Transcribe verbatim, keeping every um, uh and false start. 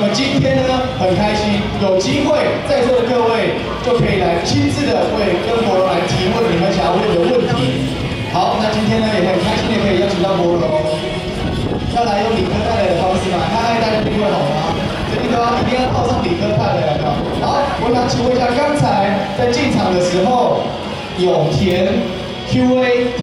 么今天呢，很开心有机会在座的各位就可以来亲自的为跟博龙来提问你们想要问的问题。好，那今天呢也很开心的可以邀请到博龙，要来用理科太太的方式嘛，他爱戴的地位好吗？这地方一定要套上理科太太的。好，我想请问一下，刚才在进场的时候有填 Q A。